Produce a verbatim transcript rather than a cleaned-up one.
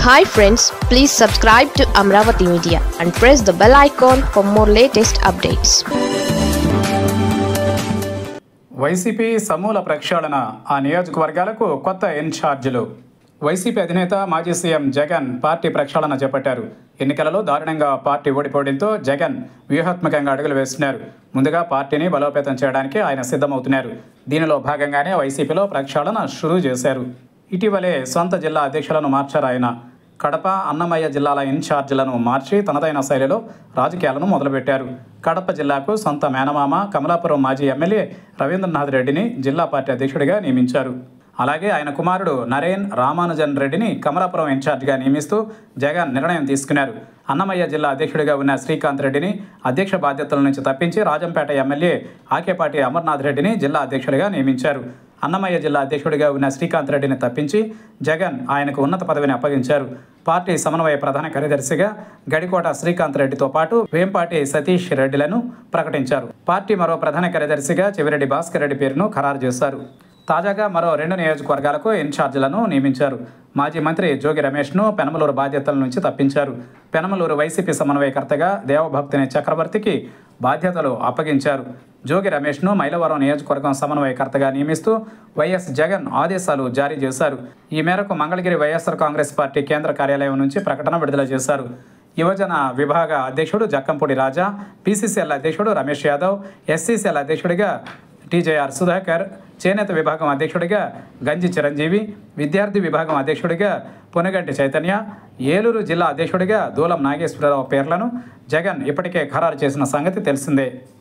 Hi friends, please subscribe to Amravati Media and press the bell icon for more latest updates. YCP సమూల ప్రక్షాళన ఆ నియోజకవర్గాలకు కొత్త ఇన్ఛార్జీలు. వైసీపీ అధినేత మాజీ సీఎం జగన్ పార్టీ ప్రక్షాళన చేపట్టారు. ఎన్నికలలో దారుణంగా పార్టీ ఓడిపోవడంతో జగన్ వ్యూహాత్మకంగా అడుగులు వేస్తున్నారు. ముందుగా పార్టీని బలోపేతం చేయడానికి ఆయన సిద్ధమవుతున్నారు. దీనిలో భాగంగానే వైసీపీలో ప్రక్షాళన షురూ చేశారు. ఇటీవలే సొంత జిల్లా అధ్యక్షులను మార్చారు ఆయన. కడప, అన్నమయ్య జిల్లాల ఇన్ఛార్జీలను మార్చి తనదైన శైలిలో రాజకీయాలను మొదలుపెట్టారు. కడప జిల్లాకు సొంత మేనమామ కమలాపురం మాజీ ఎమ్మెల్యే రవీంద్రనాథ్ రెడ్డిని జిల్లా పార్టీ అధ్యక్షుడిగా నియమించారు. అలాగే ఆయన కుమారుడు నరేన్ రామానుజన్ రెడ్డిని కమలాపురం ఇన్ఛార్జిగా నియమిస్తూ జగన్ నిర్ణయం తీసుకున్నారు. అన్నమయ్య జిల్లా అధ్యక్షుడిగా ఉన్న శ్రీకాంత్ రెడ్డిని అధ్యక్ష బాధ్యతల నుంచి తప్పించి రాజంపేట ఎమ్మెల్యే ఆకేపాటి అమర్నాథ్ రెడ్డిని జిల్లా అధ్యక్షుడిగా నియమించారు. అన్నమయ్య జిల్లా అధ్యక్షుడిగా ఉన్న శ్రీకాంత్ రెడ్డిని తప్పించి జగన్ ఆయనకు ఉన్నత పదవిని అప్పగించారు. పార్టీ సమన్వయ ప్రధాన కార్యదర్శిగా గడికోట శ్రీకాంత్ రెడ్డితో పాటు వేంపాటి సతీష్ రెడ్డిలను ప్రకటించారు. పార్టీ మరో ప్రధాన కార్యదర్శిగా చెవిరెడ్డి భాస్కర్ రెడ్డి పేరును ఖరారు చేశారు. తాజాగా మరో రెండు నియోజకవర్గాలకు ఇన్ఛార్జీలను నియమించారు. మాజీ మంత్రి జోగి రమేష్ను పెనమలూరు బాధ్యతల నుంచి తప్పించారు. పెనమలూరు వైసీపీ సమన్వయకర్తగా దేవభక్తిని చక్రవర్తికి బాధ్యతలు అప్పగించారు. జోగి రమేష్ను మైలవరం నియోజకవర్గం సమన్వయకర్తగా నియమిస్తూ వైఎస్ జగన్ ఆదేశాలు జారీ చేశారు. ఈ మేరకు మంగళగిరి వైఎస్ఆర్ కాంగ్రెస్ పార్టీ కేంద్ర కార్యాలయం నుంచి ప్రకటన విడుదల చేశారు. యువజన విభాగ అధ్యక్షుడు జక్కంపూడి రాజా, పీసీసీఎల్ అధ్యక్షుడు రమేష్ యాదవ్, ఎస్సీసీఎల్ అధ్యక్షుడిగా టీజేఆర్ సుధాకర్, చేనేత విభాగం అధ్యక్షుడిగా గంజి చిరంజీవి, విద్యార్థి విభాగం అధ్యక్షుడిగా పొనగంటి చైతన్య, ఏలూరు జిల్లా అధ్యక్షుడిగా దూలం నాగేశ్వరరావు పేర్లను జగన్ ఇప్పటికే ఖరారు చేసిన సంగతి తెలిసిందే.